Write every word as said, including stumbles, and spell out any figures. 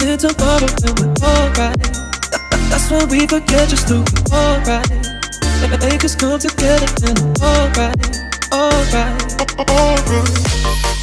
something tomorrow and we're alright. That, that, that's when we forget just to be alright. Make us come together and alright, alright, alright.